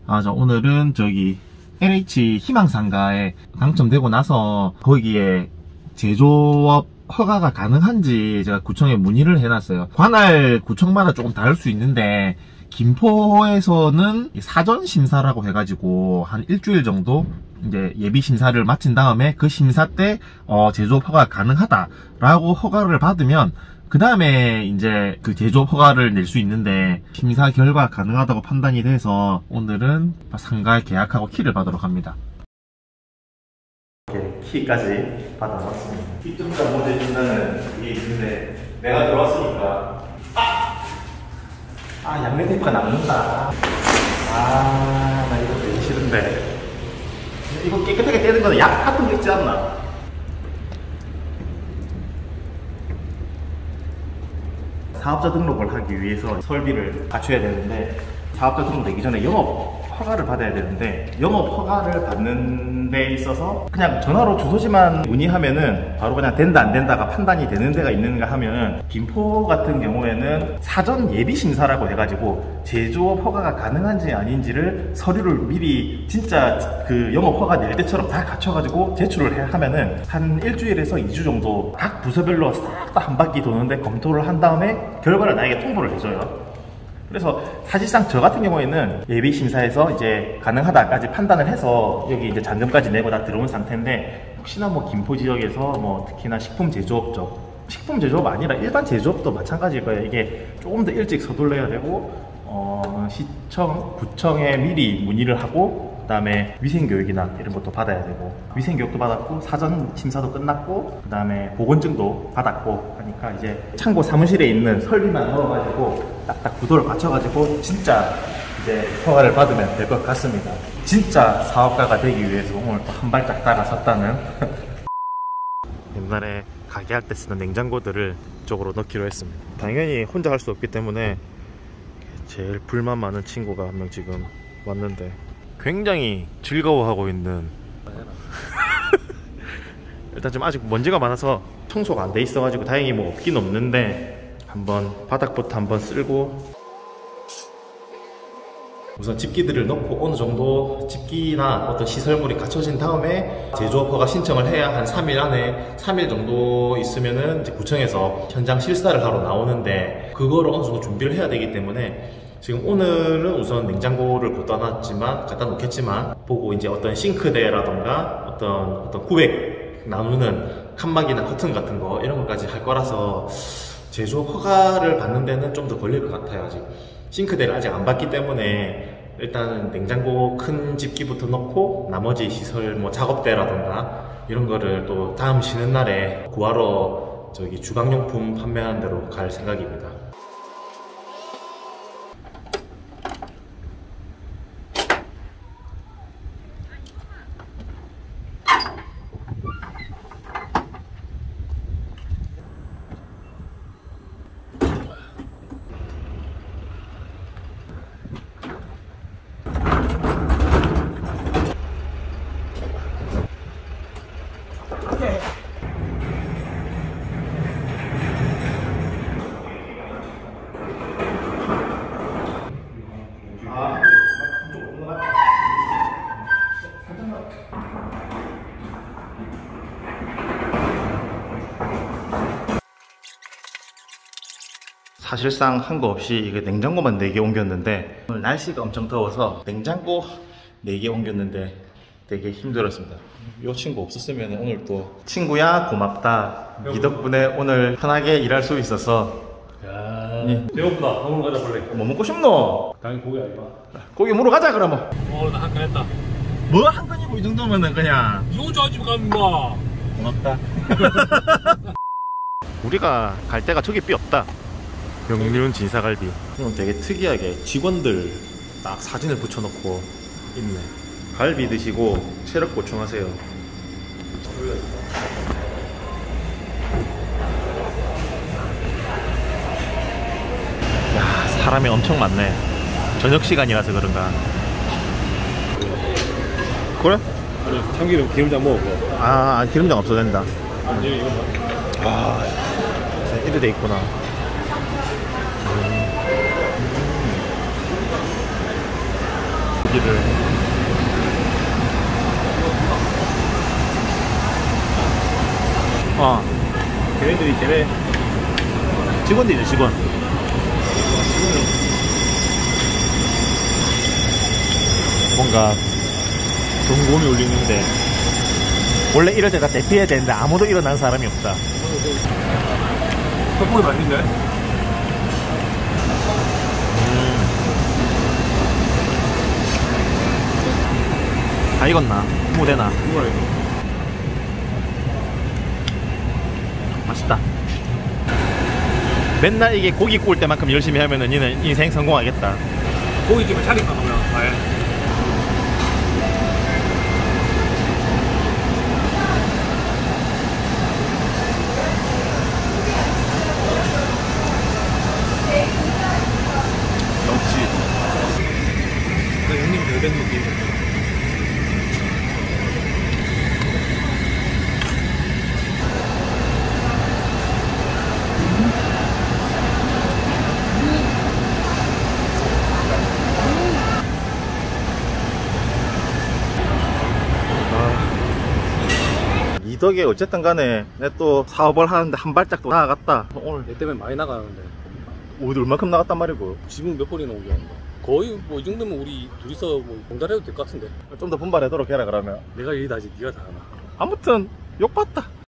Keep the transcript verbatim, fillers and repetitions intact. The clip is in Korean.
아, 저 오늘은 저기 엘에이치 희망상가에 당첨되고 나서 거기에 제조업 허가가 가능한지 제가 구청에 문의를 해놨어요. 관할 구청마다 조금 다를 수 있는데 김포에서는 사전 심사라고 해가지고 한 일주일 정도 이제 예비 심사를 마친 다음에 그 심사 때 어, 제조업 허가 가능하다라고 허가를 받으면 그 다음에 이제 그 제조업 허가를 낼 수 있는데 심사 결과 가능하다고 판단이 돼서 오늘은 상가에 계약하고 키를 받으러 갑니다. 이렇게 키까지 받아왔습니다. 입점자 모델 준다는 게 있는데 내가 들어왔으니까 아! 아 양면 테이프가 남는다. 아 나 이거 되게 싫은데 이거 깨끗하게 떼는 거는 약 같은 거 있지 않나? 사업자 등록을 하기 위해서 설비를 갖춰야 되는데 사업자 등록 되기 전에 영업 허가를 받아야 되는데 영업 허가를 받는 데 있어서 그냥 전화로 주소지만 문의하면은 바로 그냥 된다 안 된다가 판단이 되는 데가 있는가 하면은 김포 같은 경우에는 사전 예비 심사라고 해가지고 제조업 허가가 가능한지 아닌지를 서류를 미리 진짜 그 영업 허가 낼 때처럼 다 갖춰가지고 제출을 해 하면은 한 일주일에서 이 주 정도 각 부서별로 싹 다 한 바퀴 도는데 검토를 한 다음에 결과를 나에게 통보를 해줘요. 그래서 사실상 저 같은 경우에는 예비 심사에서 이제 가능하다까지 판단을 해서 여기 이제 잔금까지 내고 다 들어온 상태인데 혹시나 뭐 김포 지역에서 뭐 특히나 식품 제조업 쪽 식품 제조업 아니라 일반 제조업도 마찬가지일 거예요. 이게 조금 더 일찍 서둘러야 되고 어, 시청, 구청에 미리 문의를 하고 그 다음에 위생교육이나 이런 것도 받아야 되고 위생교육도 받았고 사전 심사도 끝났고 그 다음에 보건증도 받았고 하니까 이제 창고 사무실에 있는 설비만 넣어가지고 딱딱 구도를 맞춰가지고 진짜 이제 허가를 받으면 될 것 같습니다. 진짜 사업가가 되기 위해서 오늘 또 한 발짝 다가섰다는 옛날에 가게 할 때 쓰는 냉장고들을 이쪽으로 넣기로 했습니다. 당연히 혼자 할 수 없기 때문에 제일 불만 많은 친구가 한 명 지금 왔는데 굉장히 즐거워하고 있는 일단 좀 아직 먼지가 많아서 청소가 안 돼 있어 가지고 다행히 뭐 없긴 없는데 한번 바닥부터 한번 쓸고 우선 집기들을 넣고 어느 정도 집기나 어떤 시설물이 갖춰진 다음에 제조업 허가 신청을 해야 한 삼 일 안에 삼 일 정도 있으면은 이제 구청에서 현장 실사를 하러 나오는데 그거를 어느 정도 준비를 해야 되기 때문에 지금 오늘은 우선 냉장고를 갖다 놨지만 갖다 놓겠지만 보고 이제 어떤 싱크대라던가 어떤 어떤 구백 나누는 칸막이나 커튼 같은 거 이런 것까지 할 거라서 제조업 허가를 받는 데는 좀 더 걸릴 것 같아요. 아직 싱크대를 아직 안 받기 때문에 일단은 냉장고 큰 집기부터 넣고 나머지 시설 뭐 작업대라던가 이런 거를 또 다음 쉬는 날에 구하러 저기 주방용품 판매하는 데로 갈 생각입니다. 사실상 한 거 없이 이게 냉장고만 네 개 옮겼는데 오늘 날씨가 엄청 더워서 냉장고 네 개 옮겼는데 되게 힘들었습니다. 이 친구 없었으면 오늘 또 친구야 고맙다 이 덕분에 오늘 편하게 일할 수 있어서. 야 예. 배고프다. 밥 먹으러 가자 빨리. 뭐 먹고 싶노? 당연히 고기 아니야. 고기 먹으러 가자 그러면. 어 나 한 건 했다. 뭐 한 건이고 이 정도면은 그냥 이 혼자 한 집 가면 뭐 고맙다. 우리가 갈 데가 저기 삐 없다. 명륜 진사갈비. 이건 되게 특이하게 직원들 딱 사진을 붙여놓고 있네. 갈비 드시고 체력 보충하세요. 야 사람이 엄청 많네. 저녁 시간이라서 그런가. 그래? 아니 참기름 기름장 먹었고. 아 기름장 없어도 된다. 이제 이거 뭐? 아 이래 돼 있구나. 여기를 어 걔네들이 걔네 직원들이네 직원. 뭔가 경고음이 울리는데 원래 이럴 때 다 대피해야 되는데 아무도 일어난 사람이 없다. 떡볶이 맛있네. 다 익었나? 무대나? 뭐야 이거? 맛있다. 맨날 이게 고기 구울 때만큼 열심히 하면은 니는 인생 성공하겠다. 고깃집에 차릴까 그러면 아예. 역시 나 형님 별된 느낌. 이 덕에 어쨌든 간에 내 또 사업을 하는데 한 발짝 또 나아갔다. 오늘 내 때문에 많이 나가는데 어디 얼마큼 나갔단 말이고. 지금 몇 번이나 오게 한다. 거의 뭐 이 정도면 우리 둘이서 뭐 봉달해도 될 것 같은데. 좀 더 분발하도록 해라 그러면. 내가 일이 다지 네가 다 하나. 아무튼 욕봤다.